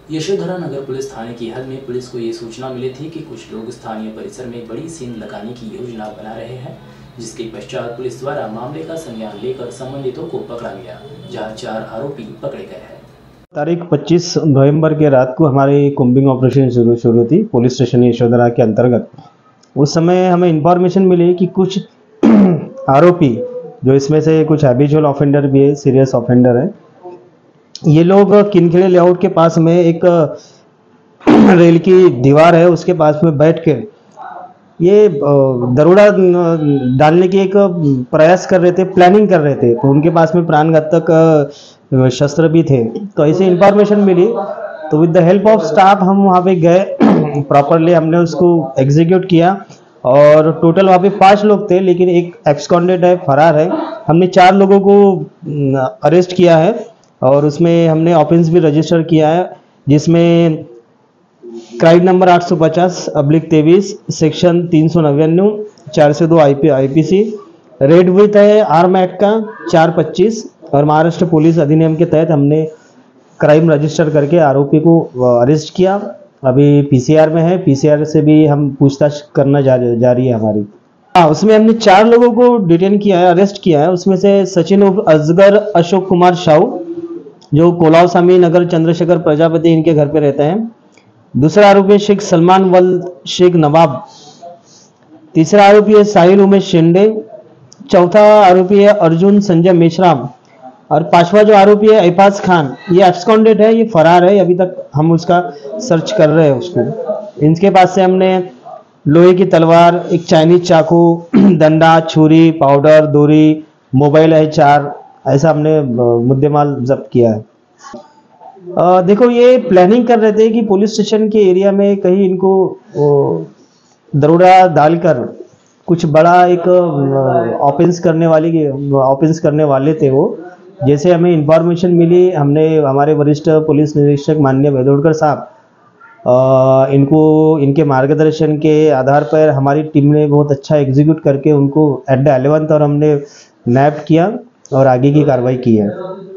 यशोधरा नगर police थाने की हद में पुलिस को ये सूचना मिली थी कि कुछ लोग स्थानीय परिसर में बड़ी सीन लगाने की योजना बना रहे हैं, जिसके पश्चात पुलिस द्वारा मामले का संज्ञान लेकर संबंधितों को पकड़ा गया, जहां 4 आरोपी पकड़े गए हैं। तारीख 25 नवंबर के रात को हमारी कुंबिंग ऑपरेशन शुरू थी पुलिस स्टेशन यशोधरा के अंतर्गत। उस समय हमें इंफॉर्मेशन मिली कि कुछ आरोपी, जो इसमें से कुछ हैबिचुअल ऑफेंडर भी है, सीरियस ऑफेंडर है, ये लोग किनखेड़े लेआउट के पास में एक रेल की दीवार है, उसके पास में बैठ के ये दरोड़ा डालने की एक प्रयास कर रहे थे, प्लानिंग कर रहे थे। तो उनके पास में प्राणघातक शस्त्र भी थे। तो ऐसे इंफॉर्मेशन मिली तो with the help of staff हम वहाँ पे गए, प्रॉपरली हमने उसको एग्जीक्यूट किया। और टोटल वहाँ पे 5 लोग थे, लेकिन एक एब्सकॉन्डेड है, फरार है। हमने 4 लोगों को अरेस्ट किया है और उसमें हमने ऑफेंस भी रजिस्टर किया है, जिसमें crime number 850/23 section 399 402 IPC, read with है आर्म एक्ट का 425 और महाराष्ट्र पुलिस अधिनियम के तहत हमने क्राइम रजिस्टर करके आरोपी को अरेस्ट किया। अभी PCR में है, PCR से भी हम पूछताछ करना जारी है हमारी। उसमें हमने 4 लोगों को डिटेन किया है, अरेस्ट किया है। उसमें से सचिन असगर अशोक कुमार शाहू, जो कोलावसामी नगर चंद्रशेखर प्रजापति इनके घर पे रहते हैं। दूसरा आरोपी है शेख सलमान वल शेख नवाब। तीसरा आरोपी है साहिल उमेश शिंदे। चौथा आरोपी है अर्जुन संजय मेश्राम। और 5वां जो आरोपी है ऐफाज खान, ये एब्सकॉन्डेड है, ये फरार है। अभी तक हम उसका सर्च कर रहे हैं उसको। इनके पास से हमने लोहे की तलवार, एक चाइनीज चाकू, डंडा, छुरी, पाउडर, दोरी, मोबाइल है 4, ऐसा हमने मुद्देमाल जब्त किया है। देखो, ये प्लानिंग कर रहे थे कि पुलिस स्टेशन के एरिया में कहीं इनको दरोड़ा डालकर कुछ बड़ा एक ऑफेंस करने वाले थे वो। जैसे हमें इंफॉर्मेशन मिली, हमने हमारे वरिष्ठ पुलिस निरीक्षक माननीय वेदोड़कर साहब इनके मार्गदर्शन के आधार पर हमारी टीम ने बहुत अच्छा एग्जीक्यूट करके उनको एट द 11th और हमने नैप किया और आगे की कार्रवाई की है।